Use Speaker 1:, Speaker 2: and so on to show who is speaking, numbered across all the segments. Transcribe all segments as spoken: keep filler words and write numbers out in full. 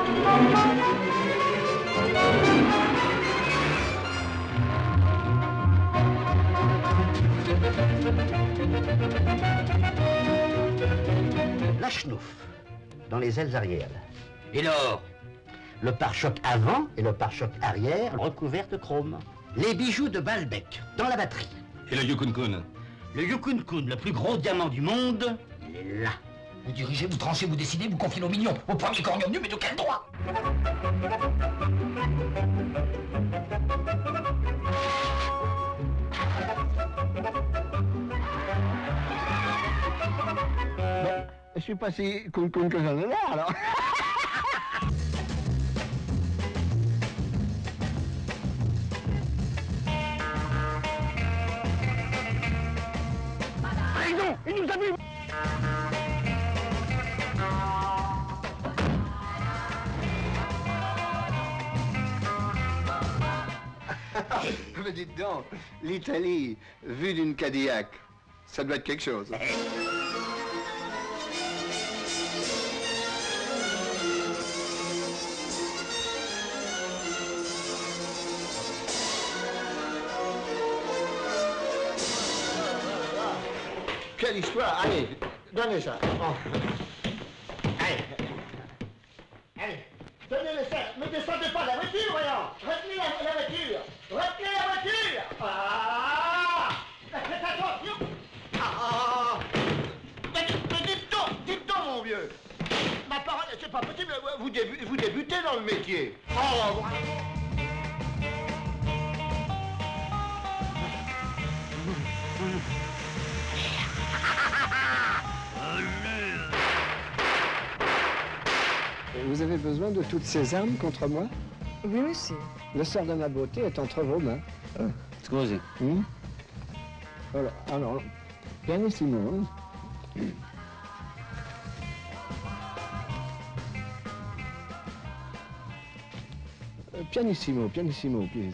Speaker 1: La schnouf, dans les ailes arrière.
Speaker 2: Et l'or?
Speaker 1: Le pare-choc avant et le pare-choc arrière recouvert de chrome. Les bijoux de Balbec, dans la batterie.
Speaker 3: Et le Yukon-kun?
Speaker 1: Le Yukon-kun, le plus gros diamant du monde, il est là.
Speaker 2: Vous dirigez, vous tranchez, vous décidez, vous confiez nos millions au premier cornier venu, mais de quel droit?
Speaker 4: Je suis pas si con con que j'en ai là, alors. Président, il nous a vu. Mais dites donc, l'Italie, vue d'une Cadillac, ça doit être quelque chose. Quelle histoire! Allez, donnez ça. Oh. Allez. Allez, donnez-le ça. Ne descendez pas de la voiture, voyons. Retenez la, la voiture. Retenez la voiture. Ah! Faites attention. Ah! Mais, mais dites donc, dites donc, mon vieux. Ma parole, c'est pas possible. Vous, débu vous débutez dans le métier. Oh! Vous avez besoin de toutes ces armes contre moi?
Speaker 5: Oui, monsieur.
Speaker 4: Le sort de ma beauté est entre vos mains.
Speaker 2: Excusez.
Speaker 4: Hmm? Alors, alors, pianissimo. Hein? Euh, pianissimo, pianissimo, please.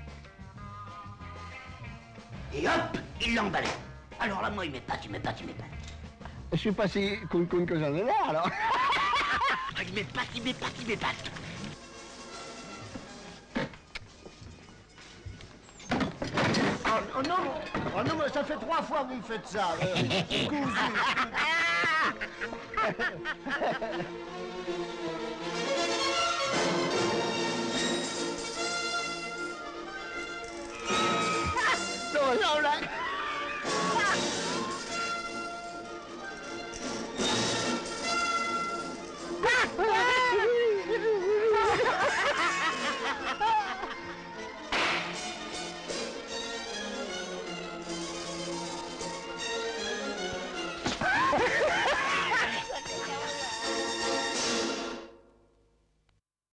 Speaker 1: Et hop, il l'emballait. Alors là, moi, il m'épate, il m'épate, il m'épate.
Speaker 4: Je suis pas si con con que j'en ai là, alors.
Speaker 1: Il m'épate, il m'épate, il m'épate.
Speaker 4: Oh, oh non, oh non, ça fait trois fois que vous me faites ça. Euh, cousu. Non, non, là. Ha ha ha!